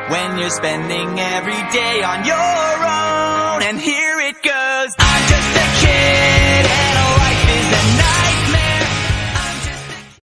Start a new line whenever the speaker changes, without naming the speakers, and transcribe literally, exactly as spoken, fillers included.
when you're spending every day on your own. And here it goes.